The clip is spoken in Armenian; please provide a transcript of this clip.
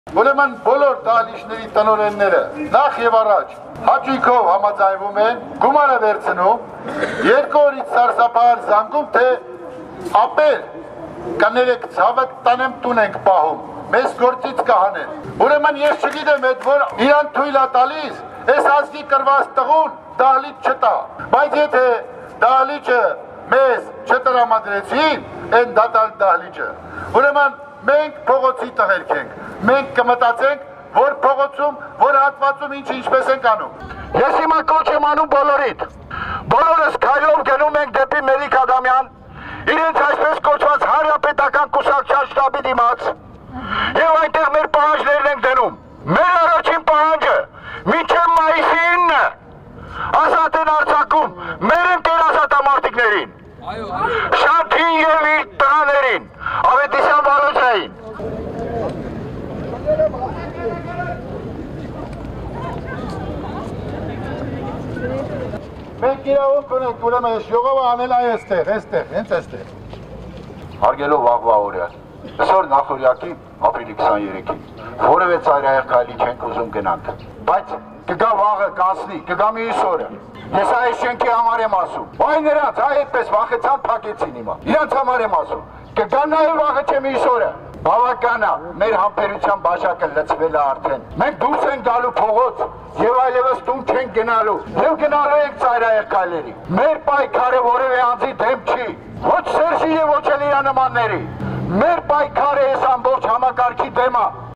Ուրեմն բոլոր դահլիճների տնօրենները նախ եւ առաջ հաճույքով համաձայնվում են գումարը վերցնում, 2 օրից սարսափահար զանգում, թե ապեր կներեք ցավը տանեմ տուն ենք պահում, մեզ գործից կհանեն։ Ուրեմն ես չգիտեմ այդ որ իրան թույլ է տալիս, այս ազգի կրված տղուն դահլիճ չտա, բայց եթե դահլիճը մեզ չտրամադրեցին, այն դատալ դահլիճը։ Ուրեմն մենք փողոցի տղերք ենք, մենք կմտածենք, որ փողոցում, որ հատվածում ինչպես ենք անում։ Ես հիմա կոչ եմ անում բոլորիդ։ Բոլորս քայլով գնում ենք դեպի Մելիք Ադամյան, իրենց այսպես կոչված հանրապետական կուսակցության շտաբի դիմաց, եւ այնտեղ մեր պահանջներն ենք դնում։ Մեր առաջին պահանջը մինչև մայիսի 9-ը ազատ են արձակում մեր ընկերազատամարտիկներին, Շանթին եւ իր տղաներին, Ավետիսյան Վարոջային։ Մենք իրավունք ունենք, ուրեմն այս ժողովը անել այստեղ, հենց այստեղ։ Հարգելով վաղվա օրը, այսօր նախօրյակի ապրիլի 23-ին, որևէ ծայրահեղ քայլի չենք ուզում գնանք, բայց կգա վաղը, կանցնի, կգա մյուս օրը։ Ես այս շենքի համար եմ ասում, այ նրանց այդպես վախեցան փակեցին հիմա, իրանց համար եմ ասում, կգա նաև վաղը չէ մյուս օրը։ Բավական է, մեր համբերության բաժակը լցվել է արդեն։ Մենք դուրս ենք գալու փողոց եւ այլևս տուն չենք գնալու։ Եվ գնալու ենք ծայրահեղ քայլերի։ Մեր պայքարը որևէ անձի դեմ չի, ոչ Սերժի եւ ոչ էլ իր նմանների։ Մեր պայքարը այս ամբողջ համակարգի դեմ է։